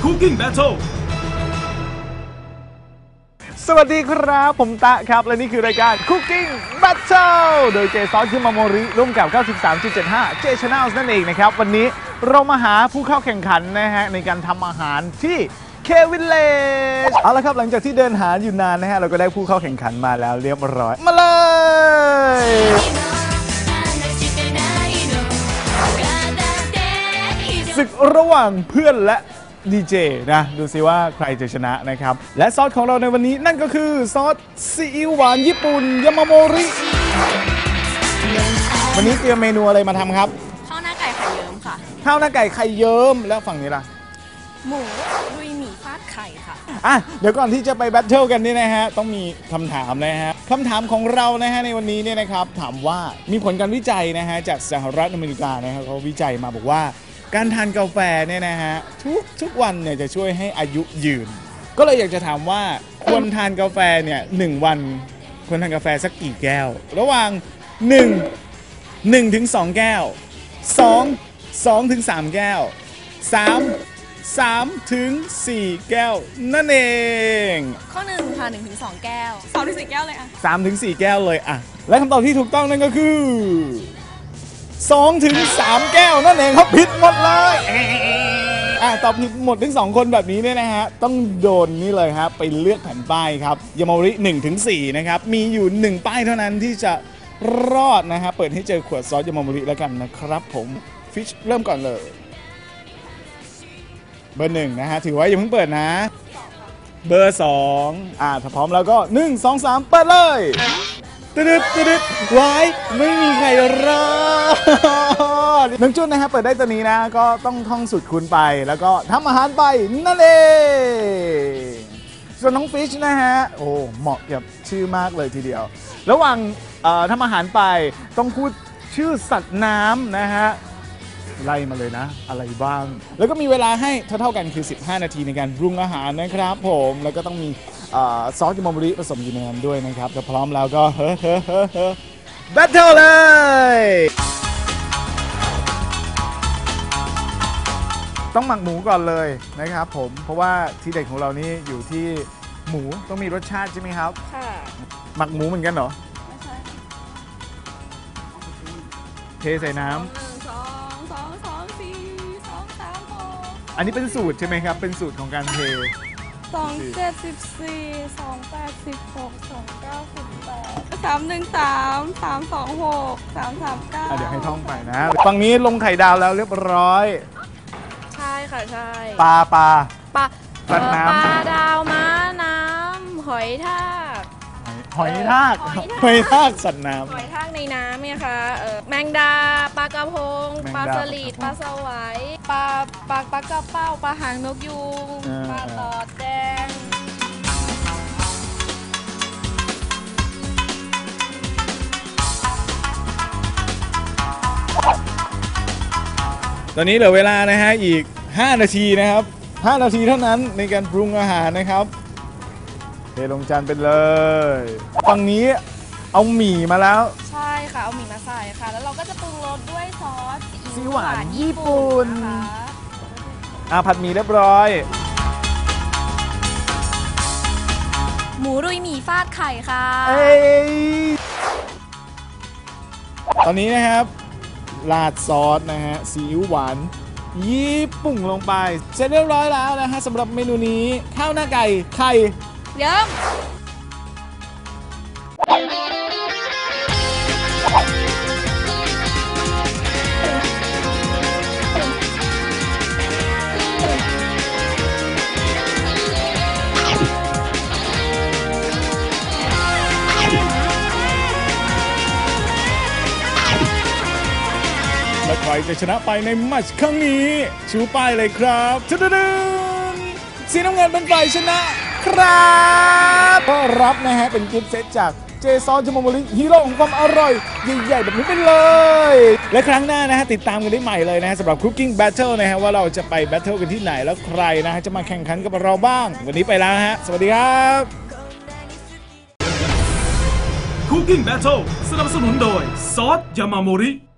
Cooking Battle สวัสดีครับผมตะครับและนี่คือรายการ Cooking Battle โดยเจซอสคิมาโมริร่วมกับ 93.75 J Channels นั่นเองนะครับวันนี้เรามาหาผู้เข้าแข่งขันนะฮะในการทำอาหารที่เควินเลจเอาละครับหลังจากที่เดินหาอยู่นานนะฮะเราก็ได้ผู้เข้าแข่งขันมาแล้วเรียบร้อยมาเลยศึกระหว่างเพื่อนและดีเจนะดูซิว่าใครจะชนะนะครับและซอสของเราในวันนี้นั่นก็คือซอสซีอิ๊วหวานญี่ปุ่นยามาโมริวันนี้เตรียมเมนูอะไรมาทำครับข้าวหน้าไก่ไข่เยิ้มค่ะข้าวหน้าไก่ไข่เยิ้มแล้วฝั่งนี้ล่ะหมูลุยหมี่ฟาดไข่ค่ะเดี๋ยวก่อนที่จะไปแบทเทิลกันนี่นะฮะต้องมีคำถามนะฮะคำถามของเรานะฮะในวันนี้เนี่ยนะครับถามว่ามีผลการวิจัยนะฮะจากสหรัฐอเมริกานะครับเขาวิจัยมาบอกว่าการทานกาแฟเนี่ยนะฮะทุกวันเนี่ยจะช่วยให้อายุยืนก็เลยอยากจะถามว่าควรทานกาแฟเนี่ย1 วันควรทานกาแฟสักกี่แก้วระหว่าง1 ถึง 2 แก้ว2 ถึง 3 แก้ว3 ถึง 4 แก้วนั่นเองข้อ1ค่ะ1 ถึง 2 แก้ว3 ถึง 4 แก้วเลย 3 ถึง 4 แก้วเลยและคำตอบที่ถูกต้องนั่นก็คือ2 ถึง 3 แก้วนั่นเองครับผิดหมดเลยตอบผิดหมดทั้ง2 คนแบบนี้เนี่ยนะฮะต้องโดนนี่เลยครับไปเลือกแผ่นป้ายครับยามาโมริ1 ถึง 4นะครับมีอยู่1ป้ายเท่านั้นที่จะรอดนะฮะเปิดให้เจอขวดซอสยามาโมริแล้วกันนะครับผมฟิชเริ่มก่อนเลยเบอร์1นะฮะถือว่าอย่าเพิ่งเปิดนะเบอร์2ถ้าพร้อมแล้วก็1 2 3เปิดเลยตึ๊ดไว้ไม่มีใครรอดน้องจุนนะฮะเปิดได้ตัวนี้นะก็ต้องท่องสูตรคูณไปแล้วก็ทำอาหารไปนั่นเองส่วนน้องฟิชนะฮะโอ้เหมาะกับชื่อมากเลยทีเดียวระหว่างทำอาหารไปต้องพูดชื่อสัตว์น้ำนะฮะไล่มาเลยนะอะไรบ้างแล้วก็มีเวลาให้เท่ากันคือ15 นาทีในการปรุงอาหารนะครับผมแล้วก็ต้องมีซอสยามาโมริผสมอยู่ในนั้นด้วยนะครับถ้าพร้อมแล้วก็แบทเทิลเลยต้องหมักหมูก่อนเลยนะครับผมเพราะว่าทีเด็ดของเรานี่อยู่ที่หมูต้องมีรสชาติใช่ไหมครับค่ะหมักหมูเหมือนกันเหรอไม่ใช่เทใส่น้ำอันนี้เป็นสูตรใช่ไหมครับเป็นสูตรของการเท 2 74 2 86 2 98 3 1 3 3 2 6 3 3 9 เดี๋ยวให้ท่องไปนะฝั่งนี้ลงไข่ดาวแล้วเรียบร้อยใช่ค่ะใช่ปลาสัตว์น้ำปลาดาวม้าน้ำหอยทากหอยทากสัตว์น้ำหอยทากในน้ำเนี่ยค่ะแมงดาปลากระพงปลาสลิดปลาสวายปลากระเป้าปลาหางนกยูงปลาตอดแดงตอนนี้เหลือเวลานะฮะอีก5 นาทีนะครับ5 นาทีเท่านั้นในการปรุงอาหารนะครับเทลงจานไปเลยฝั่งนี้เอาหมี่มาแล้วใช่ค่ะเอาหมี่มาใส่ค่ะแล้วเราก็จะปรุงรสด้วยซอสซีอิ๊วหวานญี่ปุ่นผัดหมี่เรียบร้อยหมูรุยหมี่ฟาดไข่ค่ะตอนนี้นะครับราดซอสนะฮะซีอิ๊วหวานญี่ปุ่นลงไปเสร็จเรียบร้อยแล้วนะฮะสำหรับเมนูนี้ข้าวหน้าไก่ไข่เยิ้มและใครจะชนะไปในแมตช์ครั้งนี้ชูป้ายเลยครับสีน้ำเงินเป็นฝ่ายชนะครับก็รับนะฮะเป็นกิฟต์เซตจากเจซอสยามาโมริฮีโร่ของความอร่อยใหญ่ๆแบบนี้ไปเลยและครั้งหน้านะฮะติดตามกันได้ใหม่เลยนะฮะสำหรับ Cooking Battle นะฮะว่าเราจะไป Battle กันที่ไหนแล้วใครนะฮะจะมาแข่งขันกับเราบ้างวันนี้ไปแล้วฮะสวัสดีครับ Cooking Battle สนับสนุนโดยซอสยามาโมริ